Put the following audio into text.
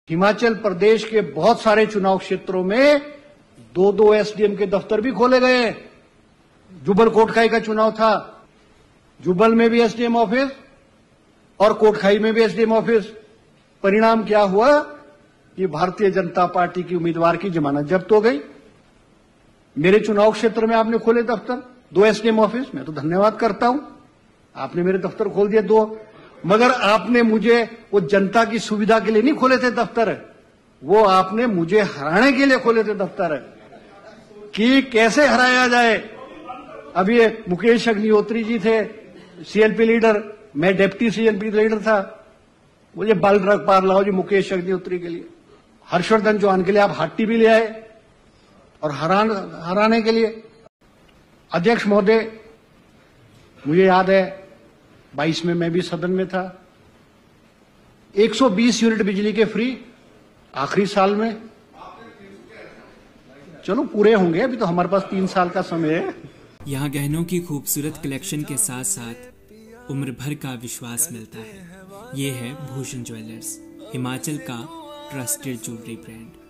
हिमाचल प्रदेश के बहुत सारे चुनाव क्षेत्रों में दो दो एसडीएम के दफ्तर भी खोले गए हैं। जुब्बल कोटखाई का चुनाव था, जुब्बल में भी एसडीएम ऑफिस और कोटखाई में भी एसडीएम ऑफिस। परिणाम क्या हुआ कि भारतीय जनता पार्टी की उम्मीदवार की जमानत जब्त हो गई। मेरे चुनाव क्षेत्र में आपने खोले दफ्तर, दो एसडीएम ऑफिस, मैं तो धन्यवाद करता हूं, आपने मेरे दफ्तर खोल दिए दो। मगर आपने मुझे वो जनता की सुविधा के लिए नहीं खोले थे दफ्तर, वो आपने मुझे हराने के लिए खोले थे दफ्तर कि कैसे हराया जाए। अब ये मुकेश अग्निहोत्री जी थे सीएलपी लीडर, मैं डिप्टी सीएलपी लीडर था, मुझे बल रख पार लाओ जी मुकेश अग्निहोत्री के लिए। हर्षवर्धन चौहान के लिए आप हाटी भी ले आए और हराने के लिए। अध्यक्ष महोदय, मुझे याद है 22 में मैं भी सदन में था, 120 यूनिट बिजली के फ्री आखिरी साल में। चलो पूरे होंगे, अभी तो हमारे पास 3 साल का समय है। यहाँ गहनों की खूबसूरत कलेक्शन के साथ साथ उम्र भर का विश्वास मिलता है। ये है भूषण ज्वेलर्स, हिमाचल का ट्रस्टेड ज्वेलरी ब्रांड।